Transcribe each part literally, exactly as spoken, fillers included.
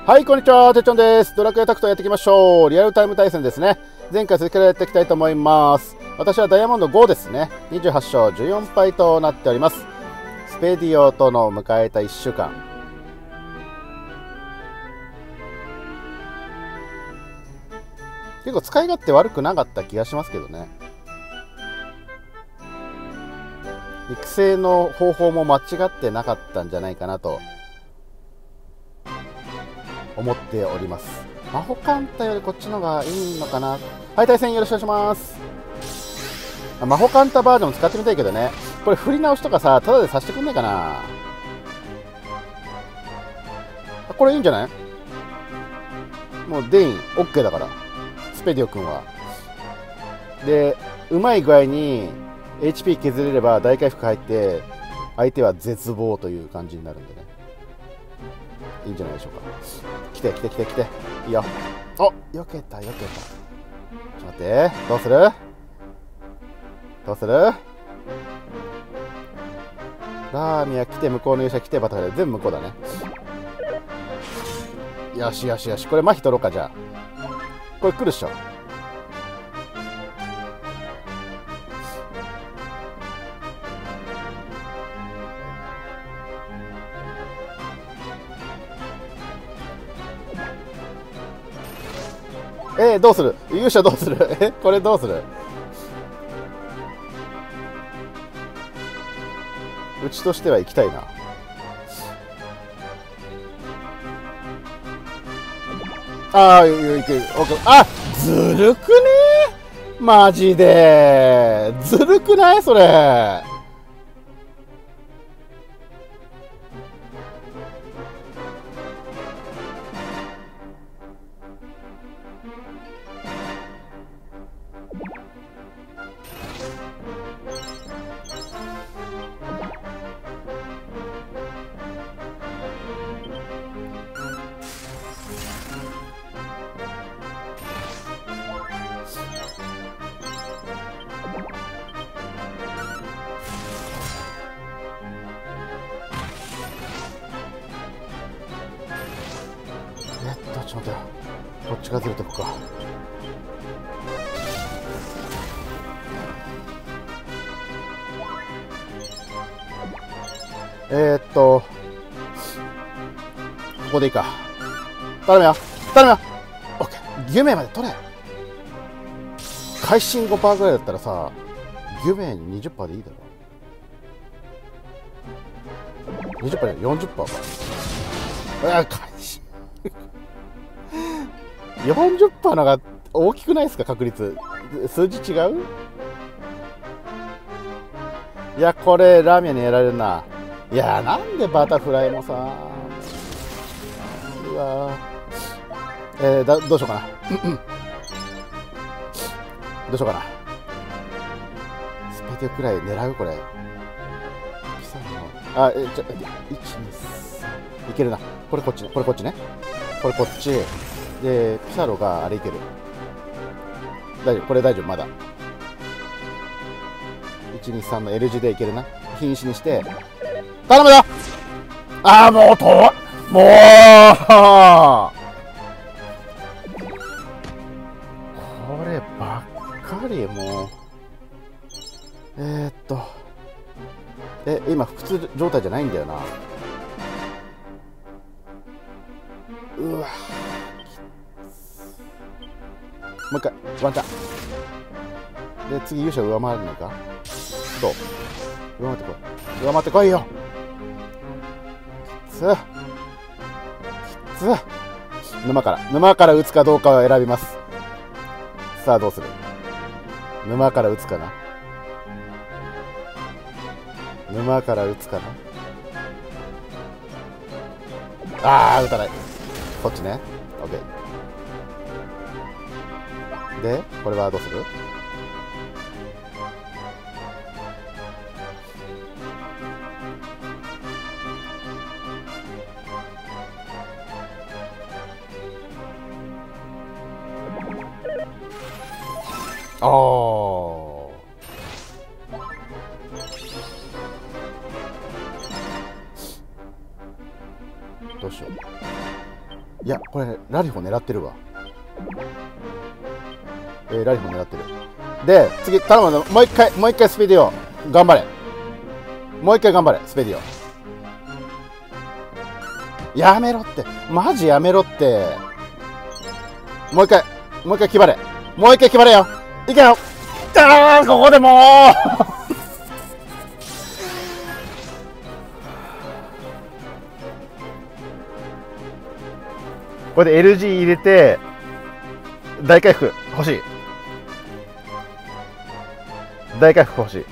はい、こんにちは、てっちょんです。ドラクエタクトやっていきましょう。リアルタイム対戦ですね。前回続けられていきたいと思います。私はダイヤモンドごですね。にじゅうはち勝じゅうよん敗となっております。スペディオとの迎えたいっしゅうかん。結構使い勝手悪くなかった気がしますけどね。育成の方法も間違ってなかったんじゃないかなと思っております。魔法カンタよりこっちのがいいのかな。はい、対戦よろしくお願いします。魔法カンタバージョン使ってみたいけどね。これ振り直しとかさ、ただでさせてくんないかな。これいいんじゃない？もうデイン OK だから、スペディオ君は。で、うまい具合に エイチピー 削れれば大回復入って相手は絶望という感じになるんでね、いいんじゃないでしょうか。来て来て来て来て、いいよ。お、よけたよけた。ちょっと待って、どうするどうする。ラーミア来て、向こうの勇者来て、バタフライ全部向こうだね。よしよしよし、これ麻痺取ろうか。じゃあこれ来るっしょ。えー、どうする？勇者どうする？え、これどうする？うちとしては行きたいな。ああ、行く。あ、ずるくねー？マジでずるくない？それ。えっと、ちょっと待ってよ。こっちがずれてくか。えー、っと、ここでいいか。頼むよ。頼むよ。オッケー。夢まで取れ。会心 ごパーセント ぐらいだったらさ、夢に にじゅっパーセント でいいだろ。にじゅっパーセント で よんじゅっパーセント か。あ、会心。よんじゅっパーセント のが大きくないですか、確率。数字違う？いや、これ、ラーメンにやられるな。いやー、なんでバタフライもさ、うわー、えー、だどうしようかな。どうしようかな。スペディオくらい狙う？これ。ピサの、あ、え、ちょ、いち、に、さん。いけるな。これこっちね。これこっちね。これこっち。で、ピサロがあれいける。大丈夫。これ大丈夫。まだ。いち、に、さんの L 字でいけるな。瀕死にして。頼むよ。ああ、もうと、もうこればっかり、もう。えー、っと。え、今、腹痛状態じゃないんだよな。うわ。もう一回、ワンチャン。で、次、勇者上回るのか？どう？上回ってこい。上回ってこいよ。きつ。きつ。沼から。沼から打つかどうかを選びます。さあ、どうする？沼から打つかな？沼から打つかな？ああ、打たない。こっちね。オッケー。で、これはどうする？ああ、どうしよう。 いやこれラリホ狙ってるわ。えー、ラリホ狙ってる。で次頼むの、もう一回もう一回スペディオ頑張れ。もう一回頑張れスペディオ。やめろって、マジやめろって。もう一回もう一回決まれ、もう一回決まれよ。いけよ。あーここでもうこれで エルジー 入れて大回復欲しい。大回復欲しい。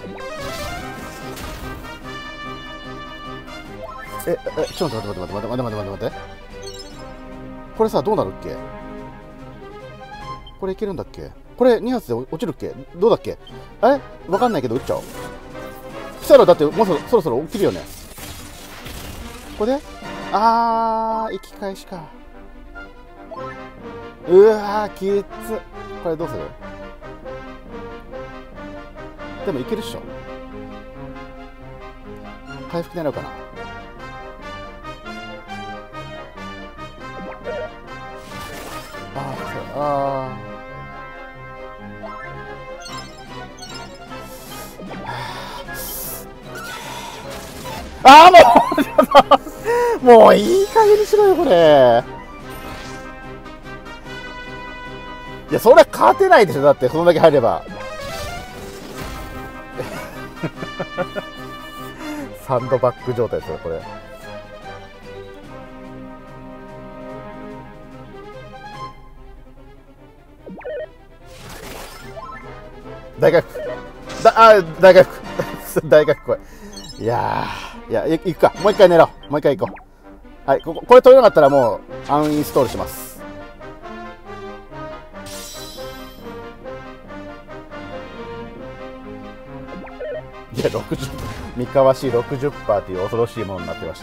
ええちょっと待って待って待って待って待って待って待って。これさどうなるっけ。これいけるんだっけ。これに発で落ちるっけ。どうだっけ。えわかんないけど打っちゃおう。そしたらだってもうそろそろそろ起きるよね。ここであー生き返しか。うわーきつ。これどうする。でもいけるっしょ。回復狙うかな。あーあーあーもうもういい加減にしろよこれ。いやそれは勝てないでしょ。だってそのだけ入ればサンドバッグ状態ですよこれ。大回復だあ大回復大回復これ。いやーいや行くか。もう一回狙おう。もう一回行こう。はいこここれ取れなかったらもうアンインストールします。いやろくじゅう三河市 ろくじゅっパーセント という恐ろしいものになってました。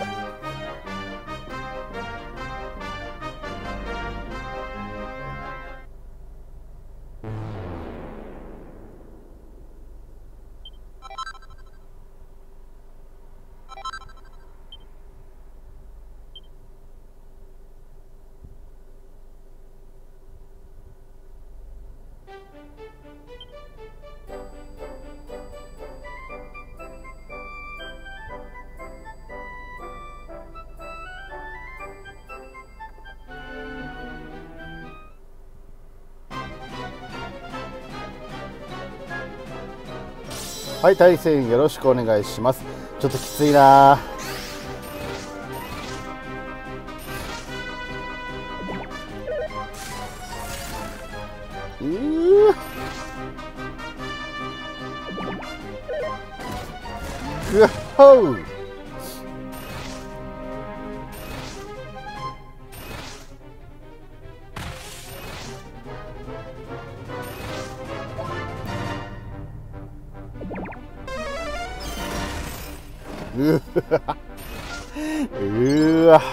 はい、対戦よろしくお願いします。ちょっときついな。うーぐっほー。うわうわ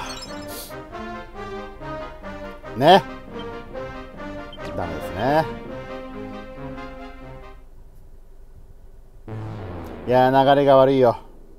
ね、ダメですね。いやー流れが悪いよ。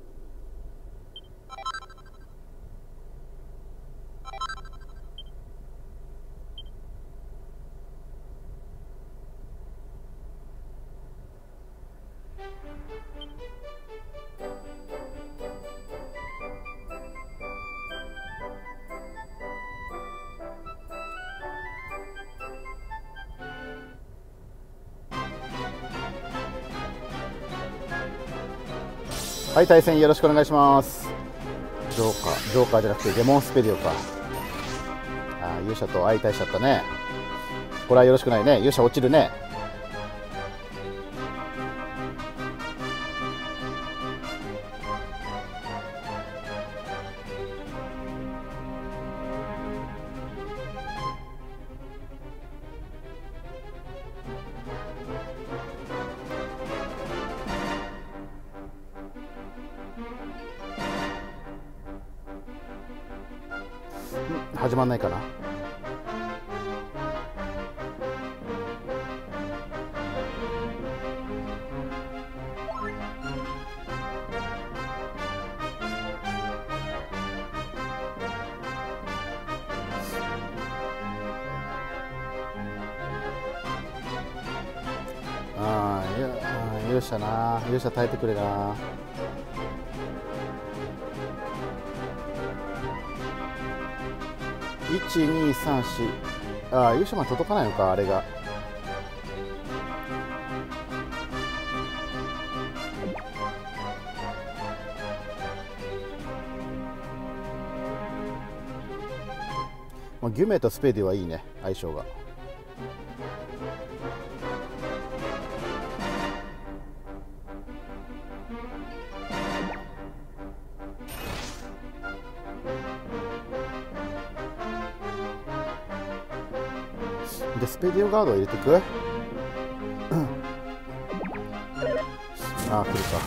はい、対戦よろしくお願いします。ジョーカー、ジョーカーじゃなくてデモンスペディオか。ああ、勇者と相対しちゃったね。これはよろしくないね。勇者落ちるね。始まんないかな。 勇者な、勇者耐えてくれな。いちにさんよん、ああ勇者まで届かないのか、あれが。まあ、ギュメとスペディはいいね、相性が。でスペディオガードを入れていく。ああ来るか。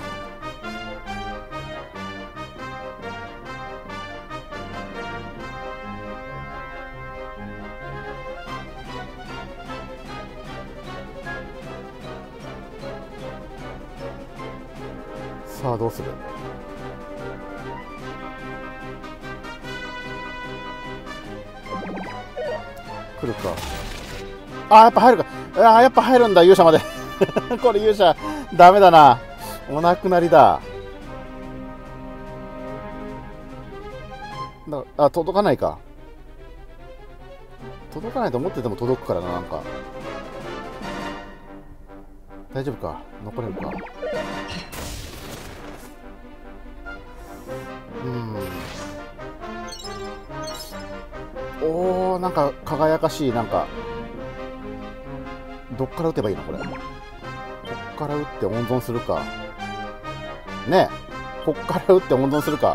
さあどうする。来るか。あーやっぱ入るか。あーやっぱ入るんだ勇者まで。これ勇者ダメだな。お亡くなりだ。だあ届かないか。届かないと思ってても届くからな。なんか大丈夫か、残れるか。うんおーなんか輝かしい。なんかどっから打てばいいのこれ。こっから打って温存するかねえ。こっから打って温存するか。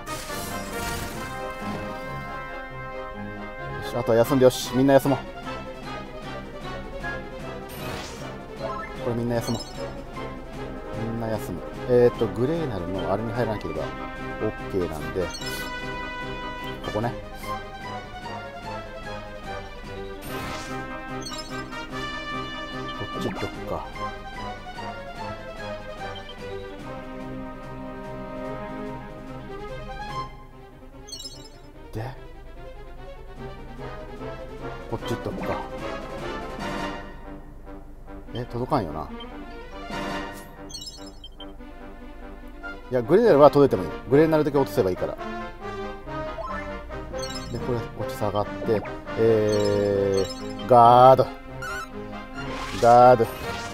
よしあとは休んでよし。みんな休もう。これみんな休もう。みんな休む。えっとグレーナルのあれに入らなければ OK なんでここね。こっち行っとくか。でこっち行っとくか。え届かんよな。いやグレーナルは届いてもいい。グレーナルだけ落とせばいいから。でこれこっち下がってえー、ガードガード。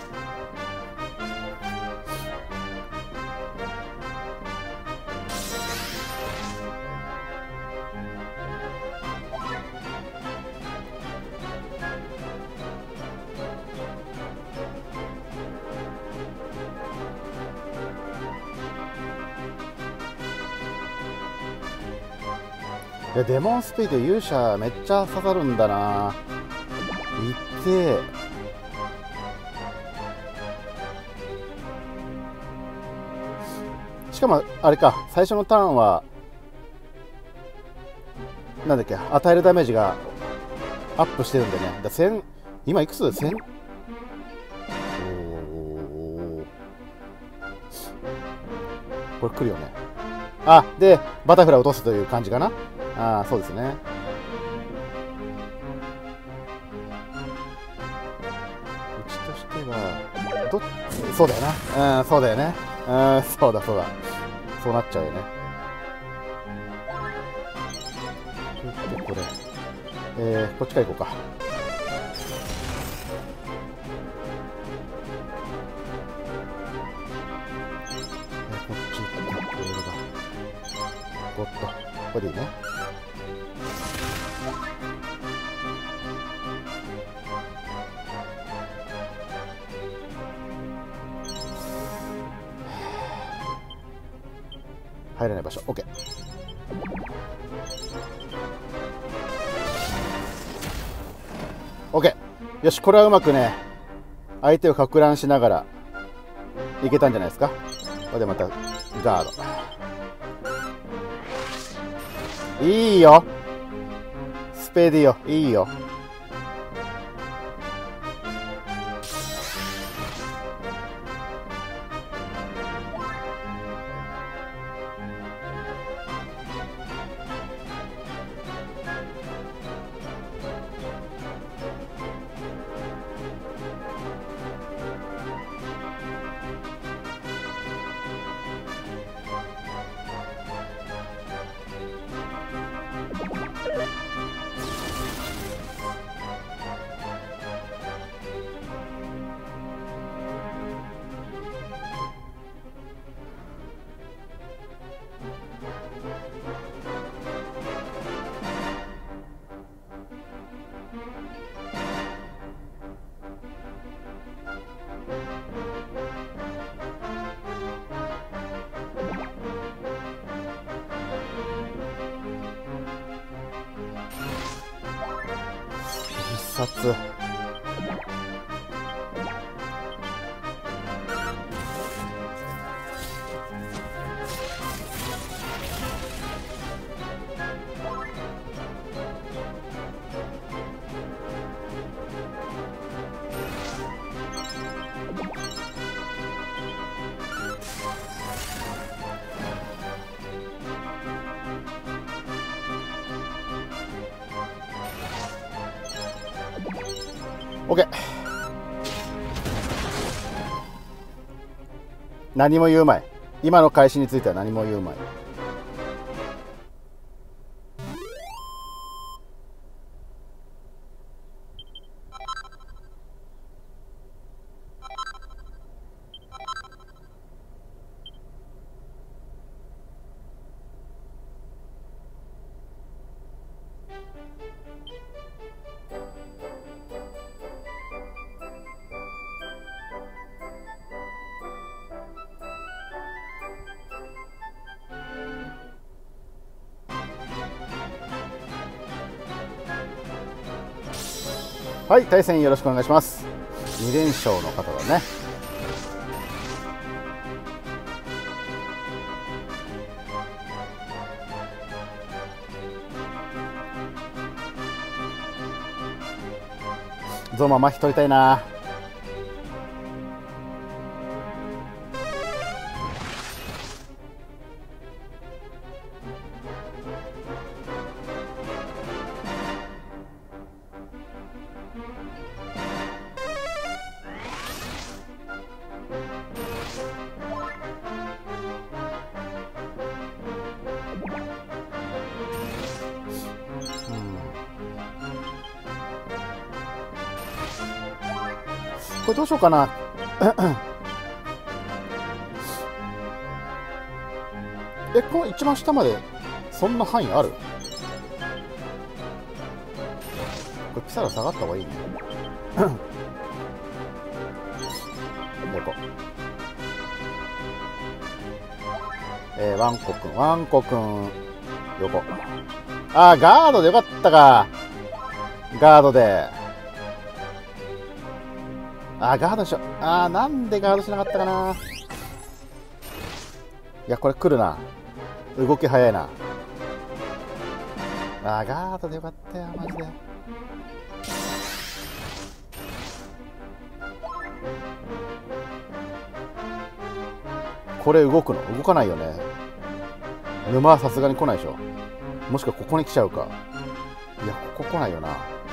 いやデモンスピード勇者めっちゃ刺さるんだな。いってえ。しかもあれか、最初のターンはなんだっけ、与えるダメージがアップしてるんでね。だせん今いくつ ?せん おこれ来るよね。あでバタフライ落とすという感じかな。ああそうですね。うちとしてはどそうだよな。うんそうだよね。うんそうだそうだそうなっちゃうよね。でこれえー、こっちから行こうか。えー、こっち行ってこれだゴッとこれでいいね。入れない場所 OK。 OK よしこれはうまくね相手をか乱しながらいけたんじゃないですか。これでまたガードいいよ。スペディオいいよ。 殺。オッケー。何も言うまい。今の開始については何も言うまい。はい、対戦よろしくお願いします。に連勝の方だね。ゾウマ麻痺取りたいな。これどうしようかな。え、この一番下までそんな範囲ある？これピサラ下がった方がいいね。横。えー、ワンコくん、ワンコくん、横。あー、ガードでよかったか。ガードで。あー、ガードしよう。あー、なんでガードしなかったかな。いや、これ来るな。動き早いな。あー、ガードでよかったよ、マジで。これ動くの？動かないよね。沼はさすがに来ないでしょ。もしくはここに来ちゃうか。いや、ここ来ないよな。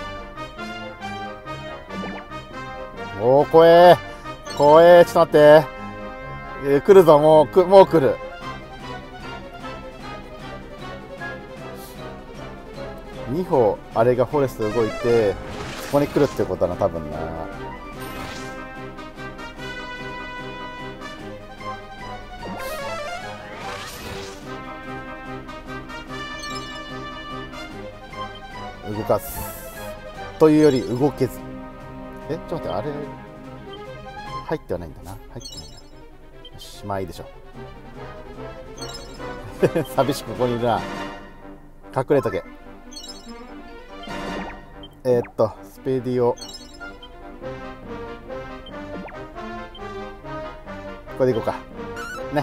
おー、怖えー。怖えー。ちょっと待って。えー、来るぞ、もう、く、もう来る。に歩、あれがフォレスト動いて、そこに来るってことだな、多分な。動かす。というより動けず。え、ちょっと待って、あれ、入ってはないんだな。入ってないな。よし、まあいいでしょう。寂しくここにいるな。隠れとけ。えー、っと、スペディオ。これでいこうか。ね。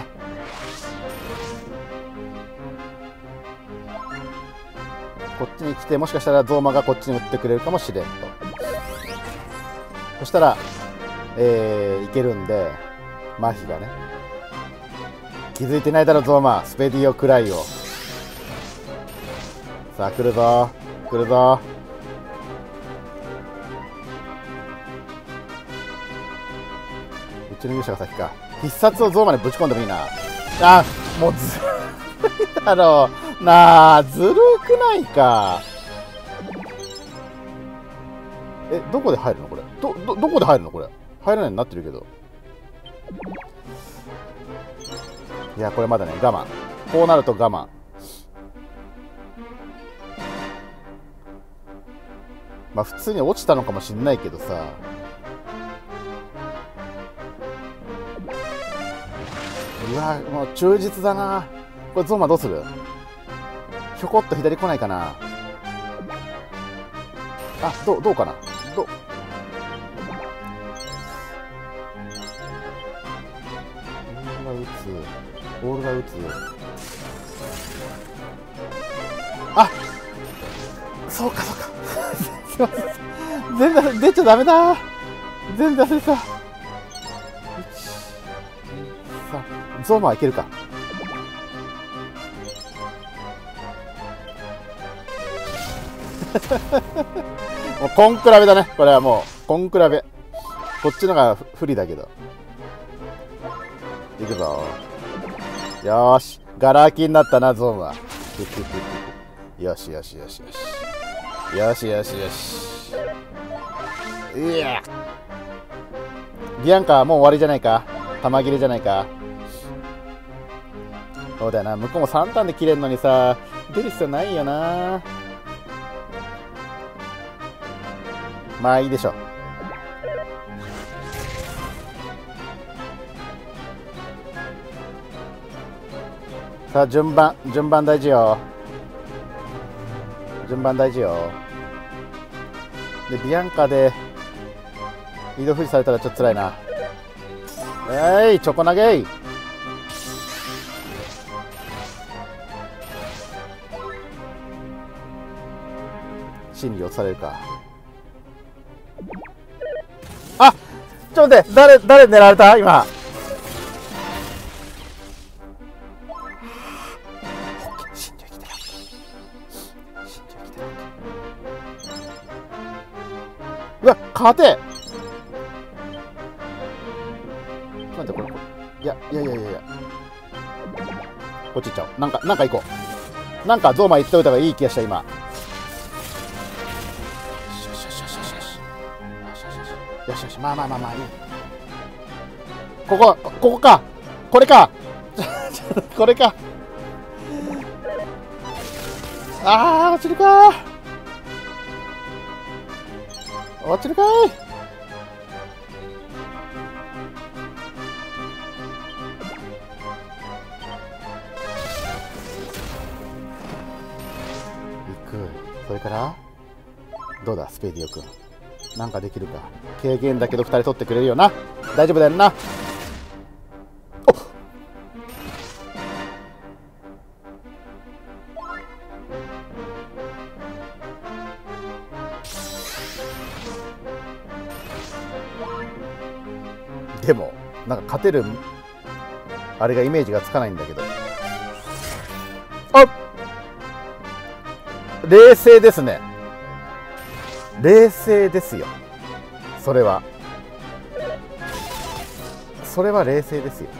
こっちに来て、もしかしたらゾーマがこっちに打ってくれるかもしれんと。そしたら、えー、いけるんで、麻痺がね。気づいてないだろ、ゾーマ。スペディオくらいを。さあ、来るぞ。来るぞ。うちの勇者が先か。必殺をゾーマでぶち込んでもいいな。あ、もうずるいだろう。なあ、ずるくないか。え、どこで入るのこれ。ど、ど、どこで入るのこれ。入らないようになってるけど。いや、これまだね、我慢。こうなると我慢。まあ、普通に落ちたのかもしんないけどさ。うわ、もう忠実だな。これゾーマどうする？ひょこっと左来ないかな。あ、どう、どうかな。 どうボールが打つボールが打つあ、そうかそうかすいません、全然出ちゃダメだ、全然忘れてた。さあゾーマはいけるか。もうコン比べだね、これはもうコン比べ。こっちのが不利だけど。いくぞ。よーし、ガラ空きになったなゾーンは。よしよしよしよしよしよしよし。いや、ビアンカもう終わりじゃないか、玉切れじゃないか。そうだよな、向こうもさんターンで切れるのにさ、出る必要ないよな。まあいいでしょう。さあ順番順番大事よ、順番大事よ。でビアンカで移動封じされたらちょっと辛いな。えい、チョコ投げい。心理落とされるか。あ、ちょっと待って、誰誰狙われた今。うわ、勝て。待って、これこれ、いやいやいやいやいや、こっち行っちゃおう。なんかなんか行こう。なんかゾーマ行っておいた方がいい気がした今。よしよし、まあまあまあまあいい。ここここか、これかこれか。あー、落ちるか、落ちるかい。行く。それからどうだスペディオ君、なんかできるか。軽減だけどふたり取ってくれるよな。大丈夫だよな。おっ、でもなんか勝てるあれがイメージがつかないんだけど。あっ、冷静ですね、冷静ですよ。それはそれは冷静ですよ。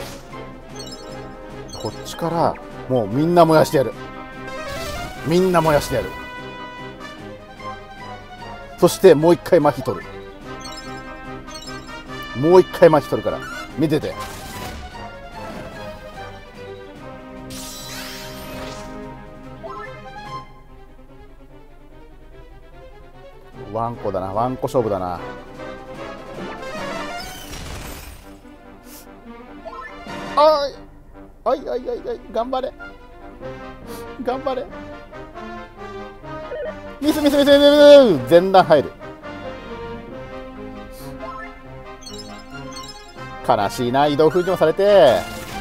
こっちからもうみんな燃やしてやる、みんな燃やしてやる。そしてもう一回麻痺取る、もう一回麻痺取るから見てて。ワンコだな、ワンコ勝負だな。あいあいあいあいあい、頑張れ頑張れ。ミスミスミスミスミス、全段入る。悲しいな、移動封じもされて。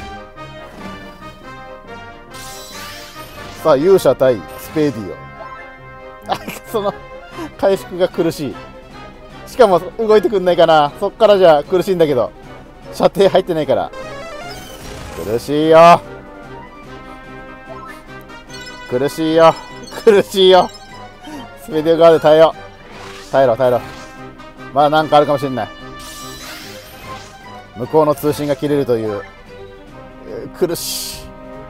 さあ勇者対スペーディオ。あ、その回復が苦しい。しかも動いてくんないかな。そっからじゃ苦しいんだけど射程入ってないから苦しいよ、苦しいよ、苦しいよ。スペディオ側で耐えよう、耐えろ耐えろ。まだなんかあるかもしれない。向こうの通信が切れるという、えー、苦しい。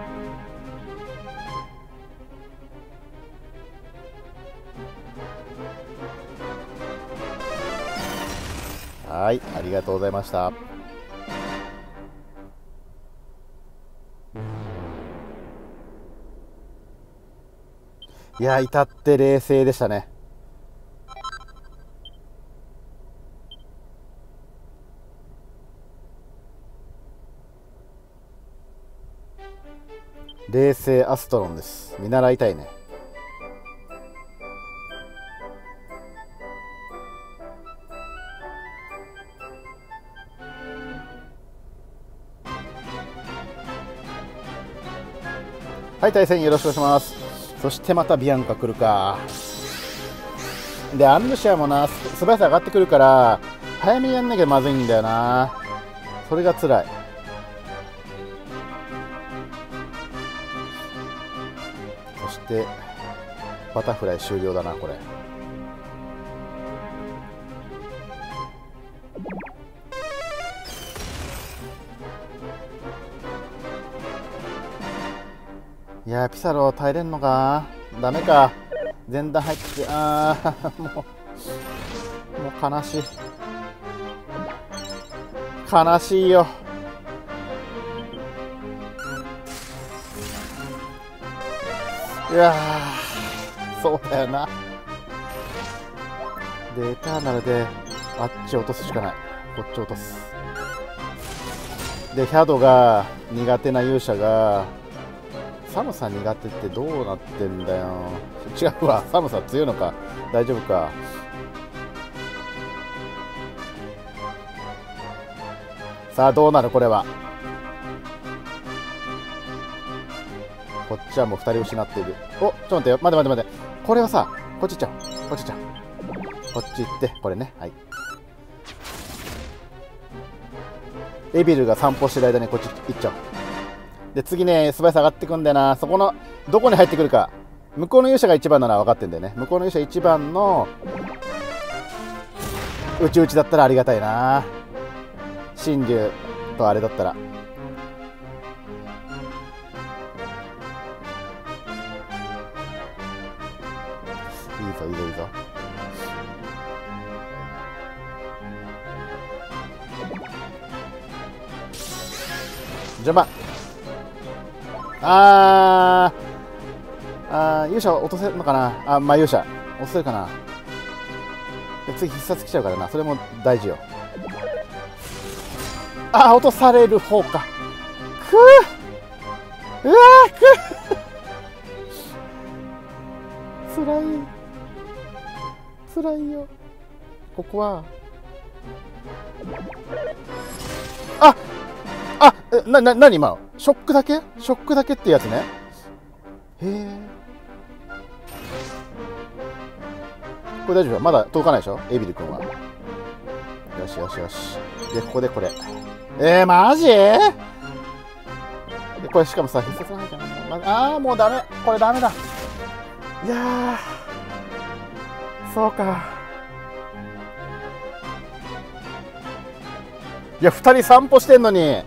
はい、ありがとうございました。いや、至って冷静でしたね。冷静アストロンです。。見習いたいね。 はい、対戦よろしくお願いします。そしてまたビアンカ来るか。で、アンルシアもな、素早さ上がってくるから、早めにやんなきゃまずいんだよな。それが辛い。そして、バタフライ終了だな、これ。いやー、ピサロ耐えれんのか。ダメか。前段入ってきて、あーもうもう悲しい悲しいよ。いやー、そうだよな。でエターナルであっち落とすしかない。こっち落とす。でヒャドが苦手な勇者が、寒さ苦手ってどうなってんだよ。違うわ、寒さ強いのか。大丈夫か。さあどうなるこれは。こっちはもうふたり失っている。お、ちょっと待ってよ、待て待て待て。これはさ、こっち行っちゃう、こっち行っちゃう、こっち行って、これね、はい。エビルが散歩してる間にこっち行っちゃう。で次ね、素早さ上がってくんだよな。そこのどこに入ってくるか。向こうの勇者がいちばんなら分かってんだよね。向こうの勇者いちばんのうちうちだったらありがたいな。神竜とあれだったら。いいぞいいぞいいぞ。邪魔。あーあー、勇者落とせるのかな。あ、まあ勇者落とせるかな。で次必殺来ちゃうからな。それも大事よ。あー、落とされる方か。くー、うわー、くーつらいつらいよ。ここはああ、え、な、な、なに今のショックだけショックだけってやつね。へえ。これ大丈夫？まだ届かないでしょエビル君は。よしよしよし。で、ここでこれ。えー、マジでこれしかもさ、必殺ないかな。ま、あー、もうダメ。これダメだ。いやー、そうか。いや、ふたり散歩してんのに、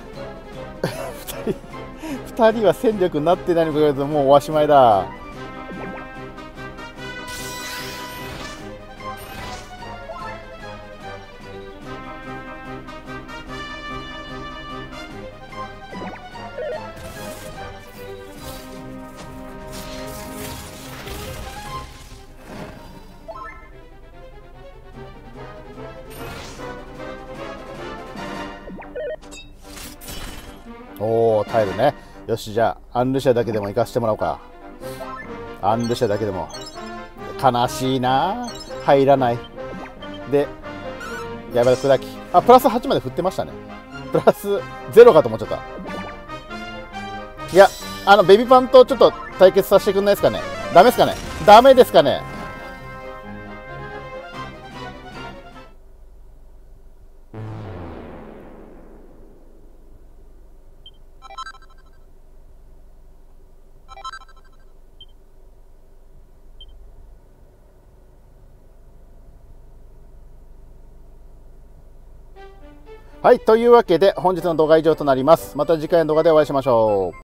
ふたりは戦力になってないにもかかわらず、もうおしまいだ。おお、耐えるね。よし、じゃあアンルシアだけでも行かせてもらおうか。アンルシアだけでも。悲しいな、入らない。でやばい、砕き。あ、プラスはちまで振ってましたね。プラスゼロかと思っちゃった。いや、あのベビーパンとちょっと対決させてくんないですかね。ダメですかね。ダメですかね。はい、というわけで本日の動画は以上となります。また次回の動画でお会いしましょう。